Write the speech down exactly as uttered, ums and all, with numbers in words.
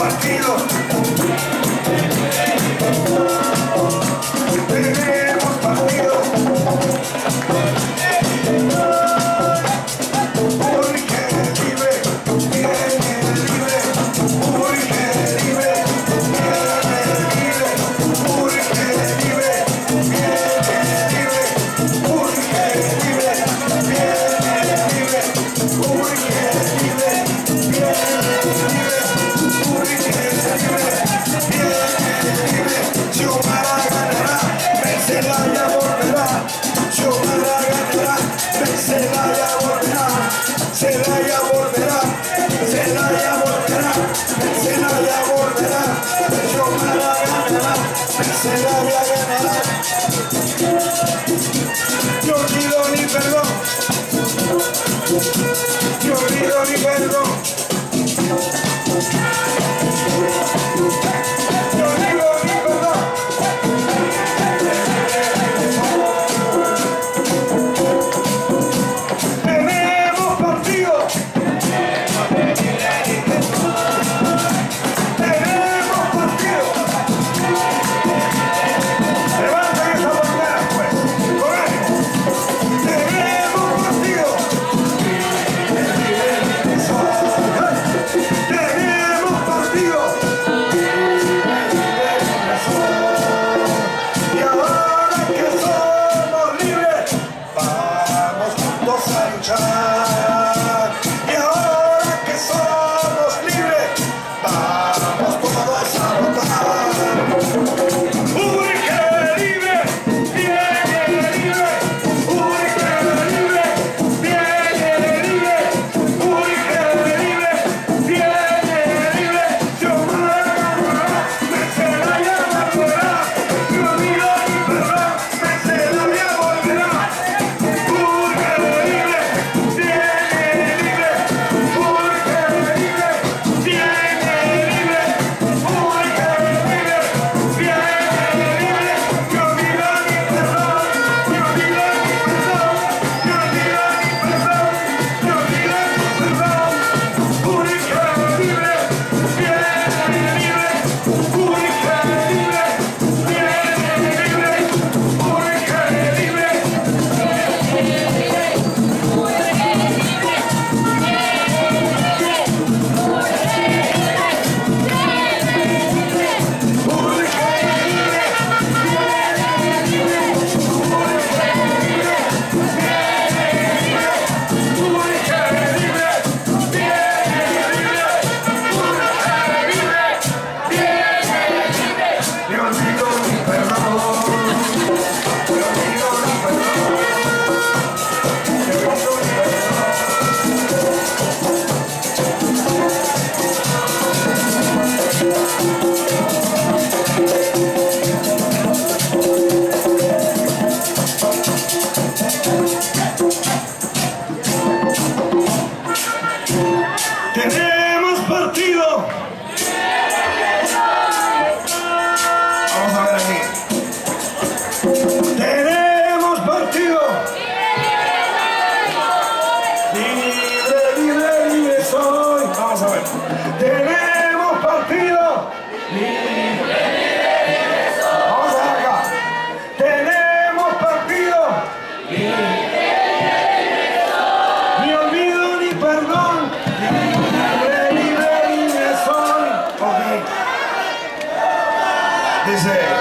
partido. Tenemos partido. Porque libre, viene libre. Porque libre, viene libre. Porque libre, viene libre. Porque libre, viene libre. Porque libre, viene libre. Porque libre, viene libre. Xiomara ganará, Celaya volverá. Xiomara ganará, Celaya volverá. Celaya volverá, Celaya volverá. Celaya volverá. Xiomara ganará, Celaya ganará. Yo olvido ni perdón. Yo olvido ni perdón. Yo olvido ni perdón. Tenemos partido. Tenemos partido. Levanten esa bandera, pues. Con ánimo. Tenemos partido. Tenemos partido. Y ahora que somos libres, vamos juntos a luchar. Y ahora que somos libres, vamos todos a votar. Porque libre, viene libre. Porque libre, viene libre. Porque libre, viene libre. Xiomara ganará, Celaya volverá. Yo olvido ni perdón, Celaya volverá. Porque libre, viene libre. Porque libre, viene libre. Porque libre, viene libre. Yo olvido ni perdón, yo olvido ni perdón. Yo olvido ni perdón, yo olvido ni perdón. Porque libre, viene libre. Porque libre, viene libre. Porque libre. Yo olvido ni perdón. Yo olvido ni perdón. Yo olvido ni Tenemos partido. Vamos a ver aquí. Tenemos partido. Libre, libre, libre soy. Vamos a ver. Tenemos partido. Libre, libre, libre soy. Vamos a ver acá. Tenemos partido. Libre, libre, libre soy. Ni olvido ni perdón. Libre, libre, libre soy. Ok. Dice.